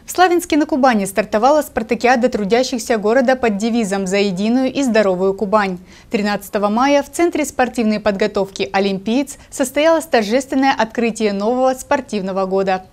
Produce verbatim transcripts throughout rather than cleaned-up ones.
В Славянске на Кубани стартовала спартакиада трудящихся города под девизом «За единую и здоровую Кубань». тринадцатого мая в Центре спортивной подготовки «Олимпиец» состоялось торжественное открытие нового спортивного года.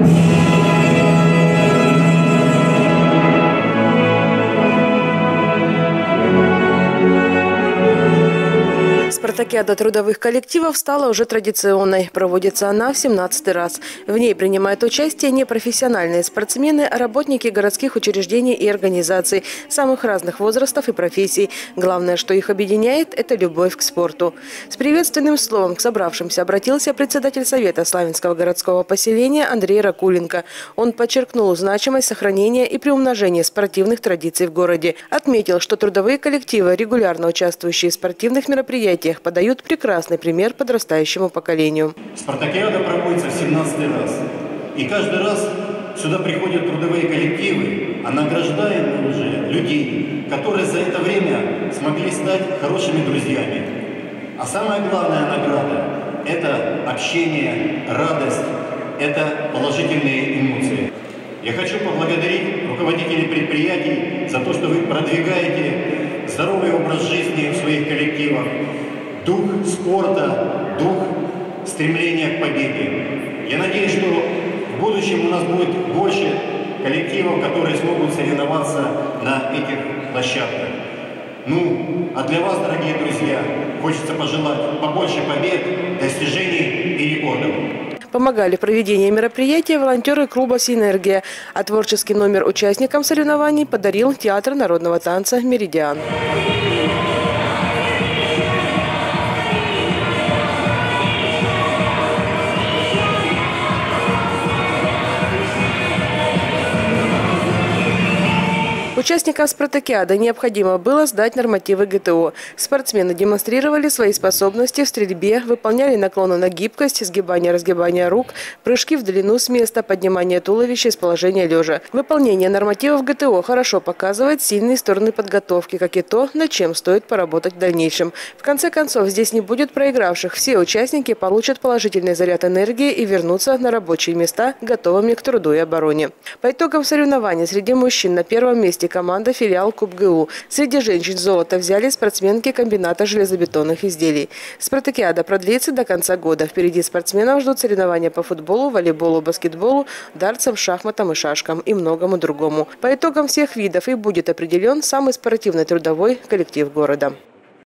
Спартакиада трудовых коллективов стала уже традиционной. Проводится она в семнадцатый раз. В ней принимают участие непрофессиональные спортсмены, а работники городских учреждений и организаций самых разных возрастов и профессий. Главное, что их объединяет – это любовь к спорту. С приветственным словом к собравшимся обратился председатель Совета Славянского городского поселения Андрей Ракуленко. Он подчеркнул значимость сохранения и приумножения спортивных традиций в городе. Отметил, что трудовые коллективы, регулярно участвующие в спортивных мероприятиях, подают прекрасный пример подрастающему поколению. Спартакиада проводится в семнадцатый раз. И каждый раз сюда приходят трудовые коллективы, а награждаем уже людей, которые за это время смогли стать хорошими друзьями. А самая главная награда – это общение, радость, это положительные эмоции. Я хочу поблагодарить руководителей предприятий за то, что вы продвигаете здоровый образ жизни в своих коллективах, дух спорта, дух стремления к победе. Я надеюсь, что в будущем у нас будет больше коллективов, которые смогут соревноваться на этих площадках. Ну, а для вас, дорогие друзья, хочется пожелать побольше побед, достижений и рекордов. Помогали в проведении мероприятия волонтеры клуба «Синергия», а творческий номер участникам соревнований подарил театр народного танца «Меридиан». Участникам спартакиады необходимо было сдать нормативы ГТО. Спортсмены демонстрировали свои способности в стрельбе, выполняли наклоны на гибкость, сгибание-разгибание рук, прыжки в длину с места, поднимание туловища из положения лежа. Выполнение нормативов ГТО хорошо показывает сильные стороны подготовки, как и то, над чем стоит поработать в дальнейшем. В конце концов, здесь не будет проигравших. Все участники получат положительный заряд энергии и вернутся на рабочие места, готовыми к труду и обороне. По итогам соревнований среди мужчин на первом месте команда филиал КубГУ. Среди женщин золото взяли спортсменки комбината железобетонных изделий. Спартакиада продлится до конца года. Впереди спортсменов ждут соревнования по футболу, волейболу, баскетболу, дартсам, шахматам и шашкам и многому другому. По итогам всех видов и будет определен самый спортивный трудовой коллектив города.